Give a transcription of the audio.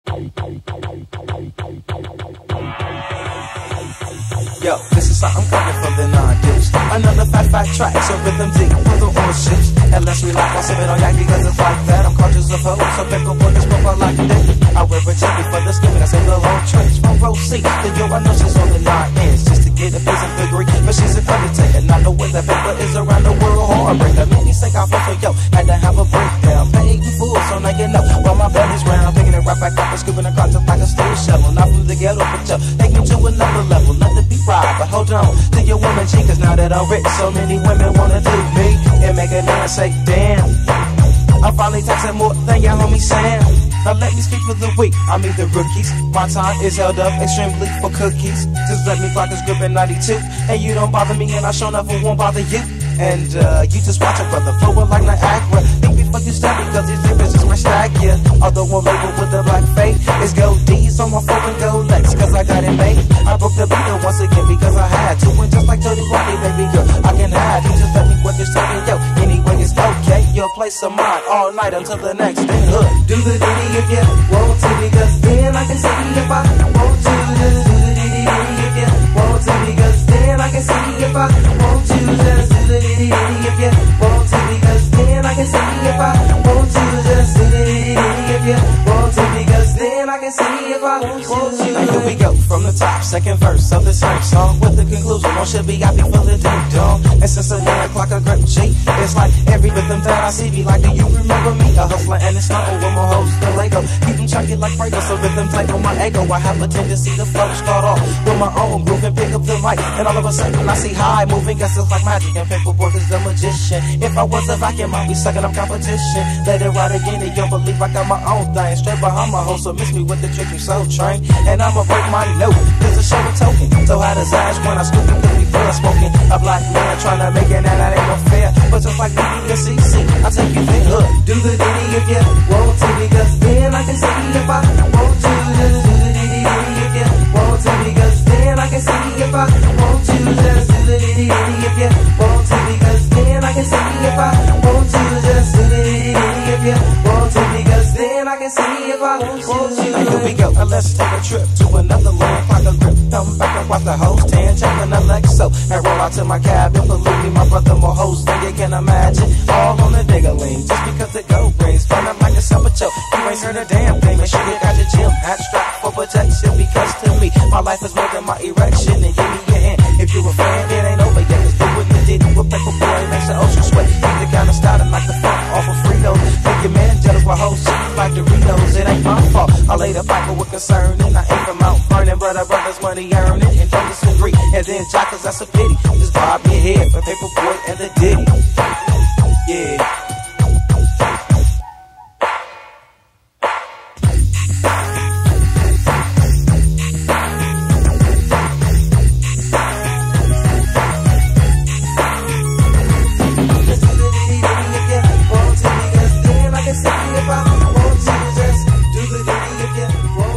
Yo, this is something coming from the non-deuce. Another fat track, so rhythm deep for the orships. And let's relax while sipping on yak because it's like that. I'm conscious of hoes, so pick up what this profile like a dick. I wear a jacket for the skin, I say the long trench. From row C to yo, I know she's on the 9 ends. Just to get a piece of degree, but she's an undertaker. Not know where the paper is around the world. Heartbreaker, made me sick, I feel for yo. Had to have a breakdown, paid in full, so now you know. While my belly's round, picking it right back up and scooping across just like a steel shovel. Not from the ghetto, but yo, take me to another level. Not to be fried, but hold on to your woman cheek, cause now that I'm rich, so many women wanna do me and make a man say, damn, I'm finally taxing more than your homie Sam. Now let me speak for the weak, I mean the rookies. My time is held up extremely for cookies. Just let me clock this grip in 92, and you don't bother me, and I sure never won't bother you. And you just watch a brother flowing like Niagara. Think before you step because these niggas just might stack ya. Although one label with the black fade is gold D's on my phone and gold legs, cause I got it made. I broke the beat once again because I had to. And just like Tony Rodney, baby girl, I can hide. You just let me work this talking, yo. Anyway, it's okay. Your place of mine all night until the next day. Hood. Do the ditty if you want to, because then I can see if I want to. Just do the ditty if you want to, because then I can see if I want to. Just do the ditty if you want to, because then I can see if I want to. Just do the ditty if you want to, because then I can see if I want to. Now here we go from the top, second verse of the same song with the conclusion. One should be happy for the ding dong. And since the 9 o'clock a great G, it's like every rhythm that I see be like, do you remember me? A hustler and it's not with my hoes, the Lego. Keep them chunky like Prego, so rhythm take on my ego. I have a tendency to flow, start off with my own groove and pick up the mic. And all of a sudden I see high moving, guess it's like magic. And Paperboy is the magician. If I was a vacuum, I'd be sucking up competition. Let it ride again, and you'll believe I got my own thing. Straight behind my hoe, so miss me with the trick, you so trained. And I'ma break my note, cause the show a token. So how does Ash when I scoop it, cause we blood smoking. A black man trying to make it, and that ain't no fair. But just like BB and CC, I take you through hood. Do the ditty if you want to, because then I can see if I want to. Just do the ditty if you want to, because then I can see if I want to. Just do the ditty if you want to, because then I can see if I want to. Just do the ditty if you want to, because then I can see if I want to. Now here we go, and let's take a trip to another land. Clock a grip, come back and watch the hoes tan, jumping a Lexo, and roll out to my cabin. Believe me, my brother more hoes than you can imagine. All on the digger-ling, just because the go rings. Burn up like a summer choke, you ain't heard a damn thing. Make sure you got your gym hat strapped for protection, because to me, my life is more than my erection. And give me your hand, if you a fan, it ain't over yet. Just do what you did with Paperboy, makes the ocean sweat. Keep the kind of style and like the funk off of Fritos. Make your man jealous while hoes shit like Doritos. It ain't my fault, I laid a Bible with concern, and I ain't from Mount Vernon. Brothers money earning, and don't disagree. And then jockers, that's a pity. Just bob your head for Paperboy and the Diddy. Yeah. If I want to, just do the ditty if you want.